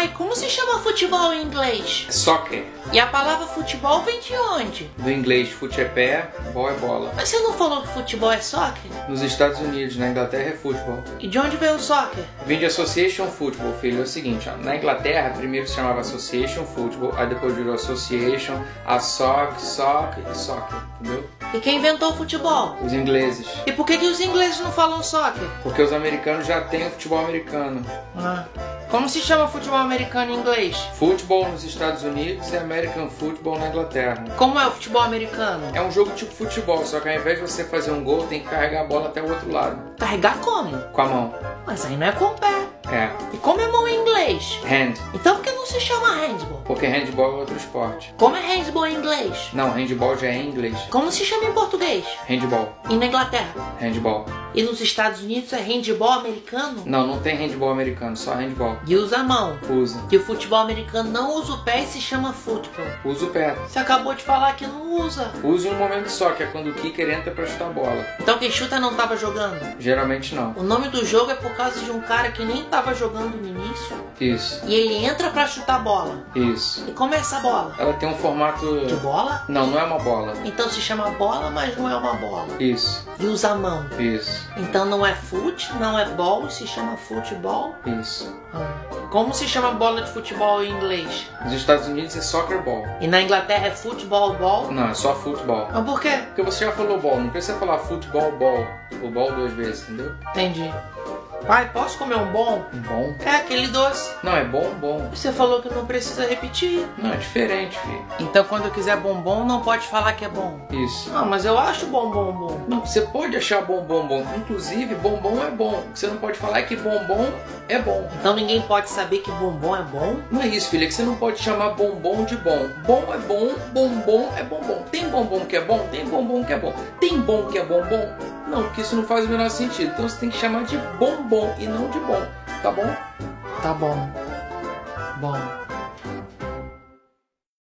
Pai, como se chama futebol em inglês? Soccer. E a palavra futebol vem de onde? Do inglês, fute é pé, ball é bola. Mas você não falou que futebol é soccer? Nos Estados Unidos, na Inglaterra, é futebol. E de onde veio o soccer? Vem de Association Football, filho. É o seguinte, ó, na Inglaterra, primeiro se chamava Association Football, aí depois virou Association, a soccer, entendeu? E quem inventou o futebol? Os ingleses. E por que os ingleses não falam soccer? Porque os americanos já têm o futebol americano. Como se chama futebol americano em inglês? Futebol nos Estados Unidos e American Football na Inglaterra. Como é o futebol americano? É um jogo tipo futebol, só que ao invés de você fazer um gol, tem que carregar a bola até o outro lado. Carregar como? Com a mão. Mas aí não é com o pé. É. E como é mão em inglês? Hand. Então por que não se chama handball? Porque handball é outro esporte. Como é handball em inglês? Não, handball já é em inglês. Como se chama em português? Handball. E na Inglaterra? Handball. E nos Estados Unidos é handball americano? Não, não tem handball americano, só handball. E usa a mão. Usa. E o futebol americano não usa o pé e se chama futebol. Usa o pé. Você acabou de falar que não usa. Usa em um momento só, que é quando o kicker entra pra chutar a bola. Então quem chuta não tava jogando? Geralmente não. O nome do jogo é por causa de um cara que nem tava jogando no início. Isso. E ele entra pra chutar a bola. Isso. E como é essa bola? Ela tem um formato... De bola? Não, não é uma bola. Então se chama bola, mas não é uma bola. Isso. E usa a mão. Isso. Então não é fute, não é ball, se chama futebol. Isso. Como se chama bola de futebol em inglês? Nos Estados Unidos é soccer ball. E na Inglaterra é futebol ball? Não, é só futebol. Mas por quê? Porque você já falou ball, não precisa falar futebol, ball. O ball duas vezes, entendeu? Entendi. Pai, posso comer um bom? Um bom? É aquele doce. Não, é bom. Você falou que não precisa repetir. Não, é diferente, filho. Então quando eu quiser bombom, não pode falar que é bom. Isso. Ah, mas eu acho bombom bom. Não, você pode achar bom. Inclusive, bombom é bom. O que você não pode falar é que bombom é bom. Então ninguém pode saber que bombom é bom? Não é isso, filho. É que você não pode chamar bombom de bom. Bom é bom, bombom é bombom. Tem bombom que é bom? Tem bombom que é bom. Tem bom que é bombom? Não, porque isso não faz o menor sentido. Então você tem que chamar de bombom e não de bom. Tá bom? Tá bom. Bom.